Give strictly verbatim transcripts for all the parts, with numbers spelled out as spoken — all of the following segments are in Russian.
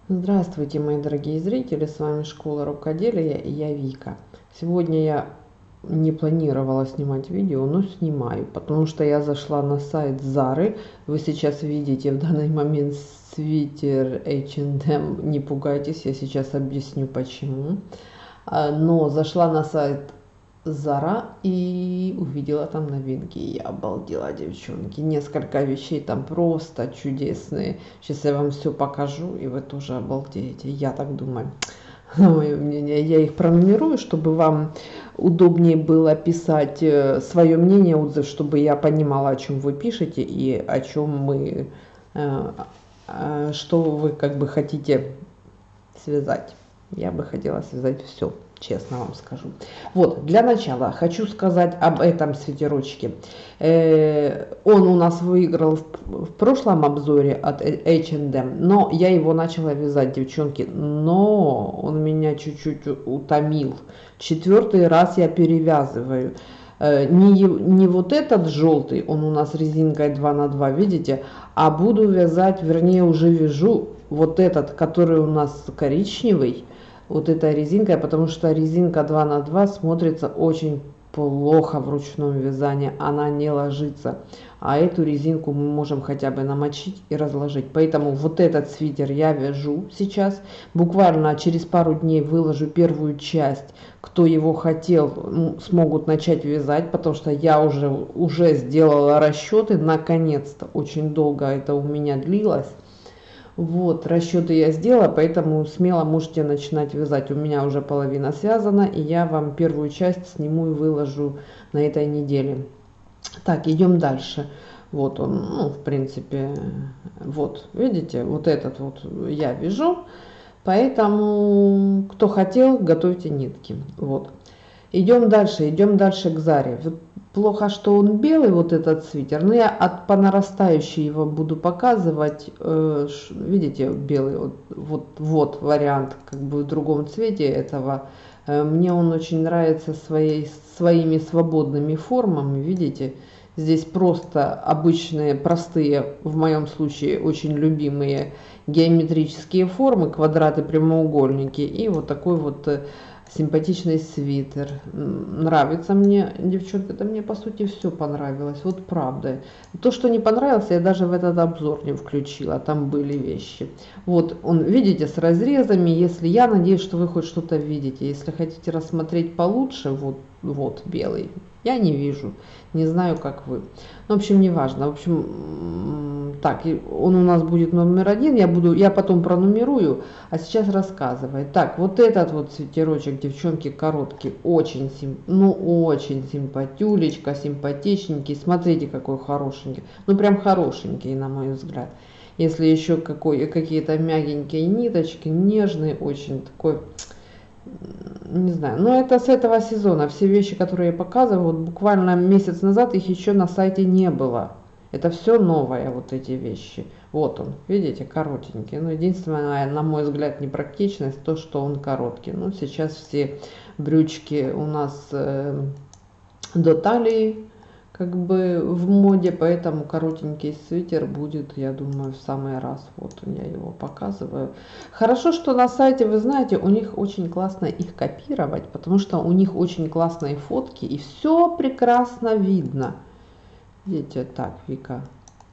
Здравствуйте, мои дорогие зрители, с вами Школа Рукоделия и я Вика. Сегодня я не планировала снимать видео, но снимаю, потому что я зашла на сайт Зары. Вы сейчас видите в данный момент свитер эйч энд эм, не пугайтесь, я сейчас объясню почему. А, Но зашла на сайт Зара и увидела там новинки. И я обалдела, девчонки. Несколько вещей там просто чудесные. Сейчас я вам все покажу, и вы тоже обалдеете. Я так думаю. На мое мнение, я их пронумерую, чтобы вам удобнее было писать свое мнение, отзыв, чтобы я понимала, о чем вы пишете и о чем мы, что вы как бы хотите связать. Я бы хотела связать все, честно вам скажу. Вот, для начала хочу сказать об этом свитерочке. Э, он у нас выиграл в, в прошлом обзоре от эйч энд эм, но я его начала вязать, девчонки, но он меня чуть-чуть утомил. Четвертый раз я перевязываю. Э, не, не вот этот желтый, он у нас резинкой два на два, видите, а буду вязать, вернее уже вяжу вот этот, который у нас коричневый, вот этой резинкой, потому что резинка два на два смотрится очень плохо в ручном вязании, она не ложится, а эту резинку мы можем хотя бы намочить и разложить. Поэтому вот этот свитер я вяжу сейчас, буквально через пару дней выложу первую часть. Кто его хотел, смогут начать вязать, потому что я уже уже сделала расчеты, наконец-то. Очень долго это у меня длилось. Вот, расчеты я сделала, поэтому смело можете начинать вязать. У меня уже половина связана, и я вам первую часть сниму и выложу на этой неделе. Так, идем дальше. Вот он, ну, в принципе, вот, видите, вот этот вот я вяжу. Поэтому, кто хотел, готовьте нитки. Вот. Идем дальше, идем дальше к Заре. Плохо, что он белый, вот этот свитер, но я от по нарастающей его буду показывать. Э, ш, видите, белый, вот, вот, вот вариант, как бы в другом цвете этого. Э, мне он очень нравится своей, своими свободными формами, видите. Здесь просто обычные, простые, в моем случае очень любимые геометрические формы, квадраты, прямоугольники и вот такой вот симпатичный свитер. Нравится мне, девчонка, это мне по сути все понравилось, вот правда. То, что не понравилось, я даже в этот обзор не включила, там были вещи. Вот он, видите, с разрезами, если я надеюсь, что вы хоть что-то видите. Если хотите рассмотреть получше, вот, вот белый, я не вижу, не знаю, как вы. В общем, не важно. В общем, так, он у нас будет номер один. Я буду, я потом пронумерую, а сейчас рассказываю. Так, вот этот вот свитерочек, девчонки, короткий, очень, сим, ну, очень симпатюлечка, симпатичненький. Смотрите, какой хорошенький. Ну, прям хорошенький, на мой взгляд. Если еще какой, какие-то мягенькие ниточки, нежный, очень такой... Не знаю, но это с этого сезона. Все вещи, которые я показываю, вот буквально месяц назад их еще на сайте не было. Это все новое, вот эти вещи. Вот он, видите, коротенький. Но единственное, на мой взгляд, непрактичность, то, что он короткий. Ну, сейчас все брючки у нас э, до талии, как бы в моде, поэтому коротенький свитер будет, я думаю, в самый раз. Вот я его показываю. Хорошо, что на сайте, вы знаете, у них очень классно их копировать, потому что у них очень классные фотки и все прекрасно видно. Видите, так, Вика.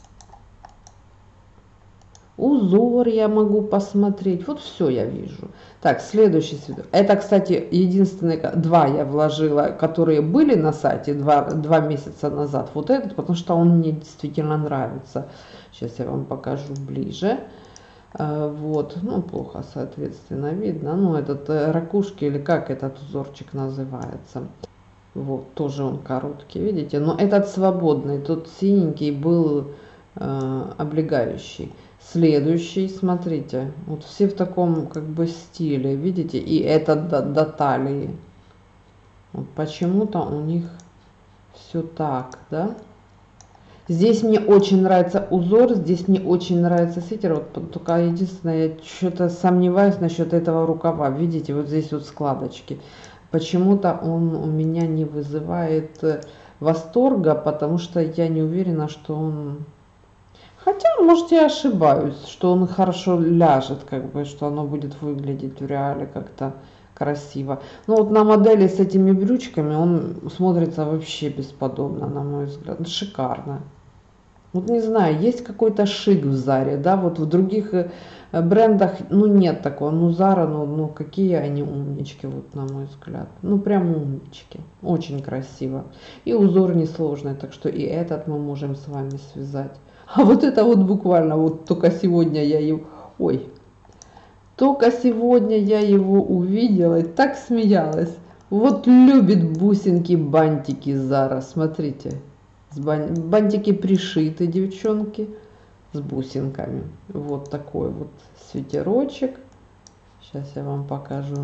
Узор я могу посмотреть. Вот все я вижу. Так, следующий свитер. Это, кстати, единственные два я вложила, которые были на сайте два, два месяца назад. Вот этот, потому что он мне действительно нравится. Сейчас я вам покажу ближе. Вот, ну, плохо, соответственно, видно. Ну, этот ракушки, или как этот узорчик называется. Вот, тоже он короткий, видите. Но этот свободный, тот синенький был э, облегающий. Следующий, смотрите, вот все в таком как бы стиле, видите, и этот до, до талии. Вот почему-то у них все так, да. Здесь мне очень нравится узор, здесь мне очень нравится свитер. Вот только единственное, я что-то сомневаюсь насчет этого рукава. Видите, вот здесь вот складочки. Почему-то он у меня не вызывает восторга, потому что я не уверена, что он... Хотя, может, я ошибаюсь, что он хорошо ляжет, как бы, что оно будет выглядеть в реале как-то красиво. Но вот на модели с этими брючками он смотрится вообще бесподобно, на мой взгляд. Шикарно. Вот не знаю, есть какой-то шик в Заре, да, вот в других брендах, ну, нет такого. Ну, Зара, ну, ну, какие они умнички, вот, на мой взгляд. Ну, прям умнички. Очень красиво. И узор несложный, так что и этот мы можем с вами связать. А вот это вот буквально, вот только сегодня я его... Ой, только сегодня я его увидела и так смеялась. Вот любит бусинки, бантики Зара, смотрите. Бантики пришиты, девчонки, с бусинками. Вот такой вот свитерочек. Сейчас я вам покажу.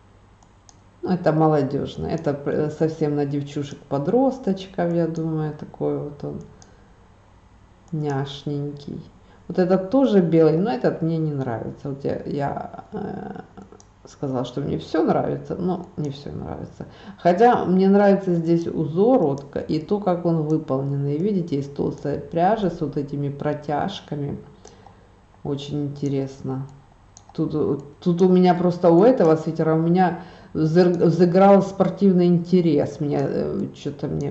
Это молодежный. Это совсем на девчушек-подросточков, я думаю. Такой вот он няшненький. Вот этот тоже белый, но этот мне не нравится. Вот я, я э, сказала, что мне все нравится, но не все нравится. Хотя мне нравится здесь узор вот, и то, как он выполнен. И видите, из толстой пряжи с вот этими протяжками. Очень интересно. Тут, тут у меня просто у этого свитера у меня взыграл спортивный интерес. Мне что-то мне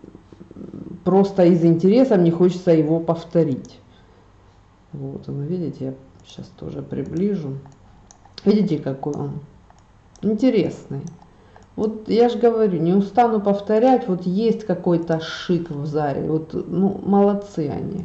просто из интереса мне хочется его повторить. Вот он, видите, я сейчас тоже приближу. Видите, какой он интересный. Вот я же говорю, не устану повторять, вот есть какой-то шик в Заре. Вот, ну, молодцы они.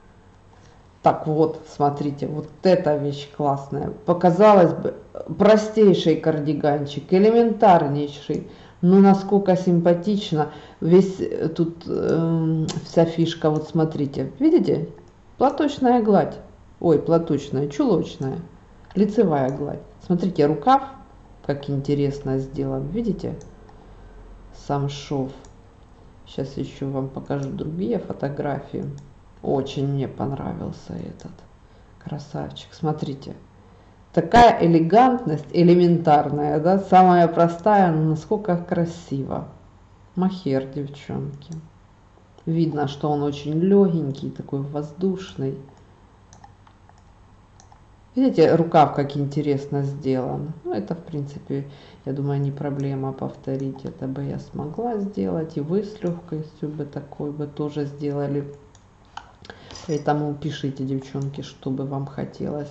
Так вот, смотрите, вот эта вещь классная. Показалось бы, простейший кардиганчик, элементарнейший. Ну, насколько симпатично. Весь тут э, вся фишка, вот смотрите, видите? Платочная гладь. Ой, платочная, чулочная. Лицевая гладь. Смотрите, рукав, как интересно сделан. Видите? Сам шов. Сейчас еще вам покажу другие фотографии. Очень мне понравился этот красавчик. Смотрите. Такая элегантность, элементарная, да? Самая простая, но насколько красиво. Мохер, девчонки. Видно, что он очень легенький, такой воздушный. Видите, рукав как интересно сделан. Ну, это, в принципе, я думаю, не проблема повторить. Это бы я смогла сделать. И вы с легкостью бы такой бы тоже сделали. Поэтому пишите, девчонки, что бы вам хотелось.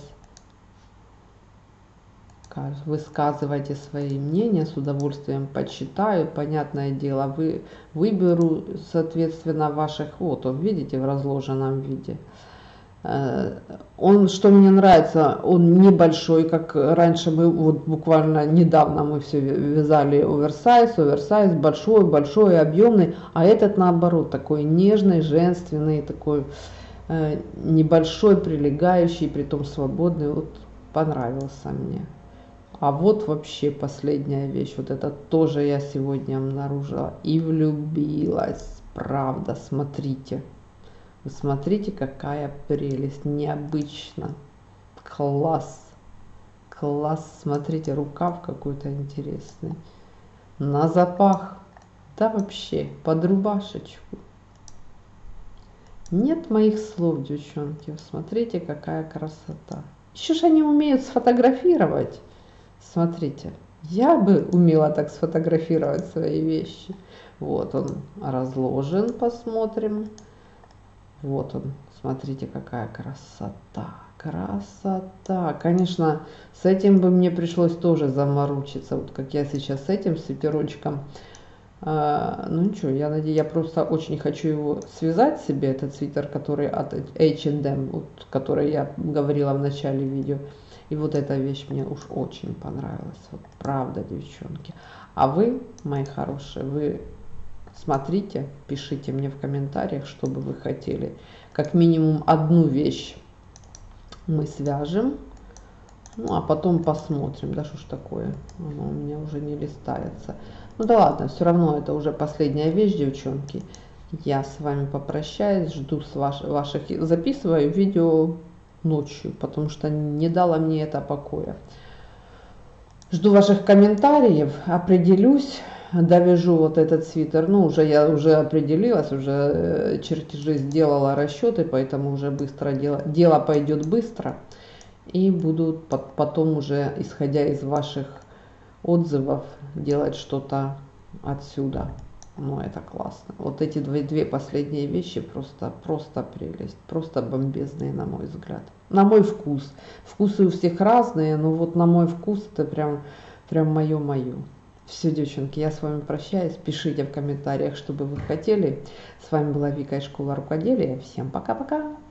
Высказывайте свои мнения, с удовольствием почитаю. Понятное дело, вы, выберу, соответственно, ваших. Вот он, видите, в разложенном виде. Он, что мне нравится, он небольшой, как раньше мы, вот буквально недавно мы все вязали оверсайз, оверсайз, большой, большой, объемный, а этот наоборот, такой нежный, женственный, такой э, небольшой, прилегающий, притом свободный, вот понравился мне. А вот вообще последняя вещь, вот это тоже я сегодня обнаружила и влюбилась, правда, смотрите. Вы смотрите, какая прелесть, необычно, класс, класс, смотрите, рукав какой-то интересный, на запах, да вообще, под рубашечку. Нет моих слов, девчонки, смотрите, какая красота. Еще же они умеют сфотографировать, смотрите, я бы умела так сфотографировать свои вещи. Вот он разложен, посмотрим. Вот он, смотрите, какая красота, красота. Конечно, с этим бы мне пришлось тоже заморочиться, вот как я сейчас с этим свитерочком. А, ну ничего, я надеюсь, я просто очень хочу его связать себе, этот свитер, который от эйч энд эм, вот, который я говорила в начале видео. И вот эта вещь мне уж очень понравилась, вот правда, девчонки. А вы, мои хорошие, вы... Смотрите, пишите мне в комментариях, что бы вы хотели. Как минимум одну вещь мы свяжем, ну а потом посмотрим, да что ж такое, оно у меня уже не листается. Ну да ладно, все равно это уже последняя вещь, девчонки. Я с вами попрощаюсь, жду с ваш, ваших, записываю видео ночью, потому что не дала мне это покоя. Жду ваших комментариев, определюсь. довяжу вот этот свитер. Ну, уже я уже определилась, уже чертежи сделала, расчеты, поэтому уже быстро дело, дело пойдет быстро. И буду потом уже, исходя из ваших отзывов, делать что-то отсюда. Ну, это классно. Вот эти две, две последние вещи просто, просто прелесть. Просто бомбезные, на мой взгляд. На мой вкус. Вкусы у всех разные, но вот на мой вкус это прям, прям мое-мое. Все, девчонки, я с вами прощаюсь. Пишите в комментариях, что бы вы хотели. С вами была Вика из Школы Рукоделия. Всем пока-пока.